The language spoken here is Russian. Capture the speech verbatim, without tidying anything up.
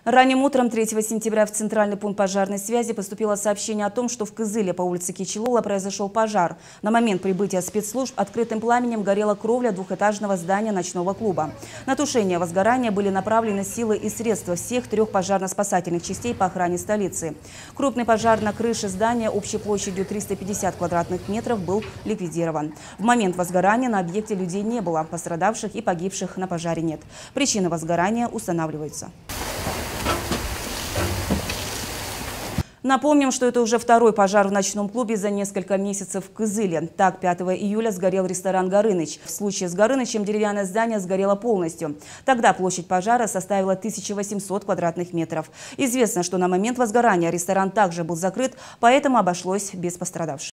Ранним утром третьего сентября в Центральный пункт пожарной связи поступило сообщение о том, что в Кызыле по улице Кичилула произошел пожар. На момент прибытия спецслужб открытым пламенем горела кровля двухэтажного здания ночного клуба. На тушение возгорания были направлены силы и средства всех трех пожарно-спасательных частей по охране столицы. Крупный пожар на крыше здания общей площадью триста пятьдесят квадратных метров был ликвидирован. В момент возгорания на объекте людей не было, пострадавших и погибших на пожаре нет. Причины возгорания устанавливаются. Напомним, что это уже второй пожар в ночном клубе за несколько месяцев в Кызыле. Так, пятого июля сгорел ресторан «Горыныч». В случае с «Горынычем» деревянное здание сгорело полностью. Тогда площадь пожара составила тысячу восемьсот квадратных метров. Известно, что на момент возгорания ресторан также был закрыт, поэтому обошлось без пострадавших.